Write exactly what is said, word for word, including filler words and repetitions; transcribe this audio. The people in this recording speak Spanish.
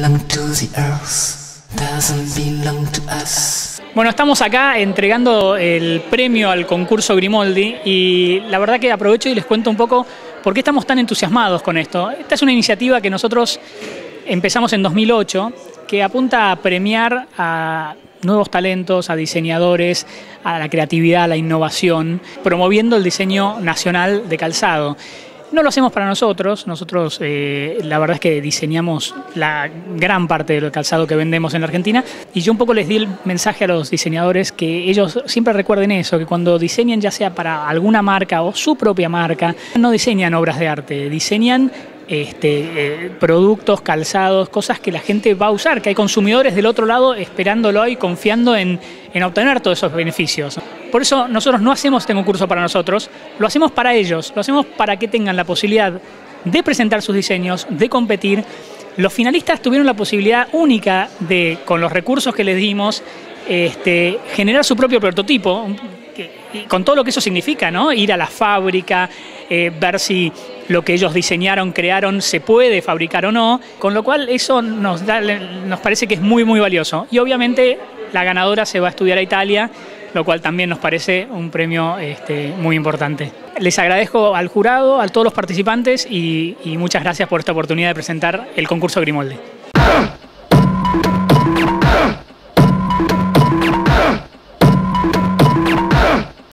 belong to the earth, doesn't belong to us. Bueno, estamos acá entregando el premio al concurso Grimoldi y la verdad que aprovecho y les cuento un poco por qué estamos tan entusiasmados con esto. Esta es una iniciativa que nosotros empezamos en dos mil ocho que apunta a premiar a nuevos talentos, a diseñadores, a la creatividad, a la innovación, promoviendo el diseño nacional de calzado. No lo hacemos para nosotros, nosotros eh, la verdad es que diseñamos la gran parte del calzado que vendemos en la Argentina y yo un poco les di el mensaje a los diseñadores que ellos siempre recuerden eso, que cuando diseñen ya sea para alguna marca o su propia marca, no diseñan obras de arte, diseñan Este, eh, productos, calzados, cosas que la gente va a usar, que hay consumidores del otro lado esperándolo y confiando en, en obtener todos esos beneficios. Por eso nosotros no hacemos este concurso para nosotros, lo hacemos para ellos, lo hacemos para que tengan la posibilidad de presentar sus diseños, de competir. Los finalistas tuvieron la posibilidad única de, con los recursos que les dimos, este, generar su propio prototipo, y con todo lo que eso significa, ¿no? Ir a la fábrica, eh, ver si lo que ellos diseñaron, crearon, se puede fabricar o no, con lo cual eso nos, da, nos parece que es muy, muy valioso. Y obviamente la ganadora se va a estudiar a Italia, lo cual también nos parece un premio este, muy importante. Les agradezco al jurado, a todos los participantes y, y muchas gracias por esta oportunidad de presentar el concurso Grimoldi.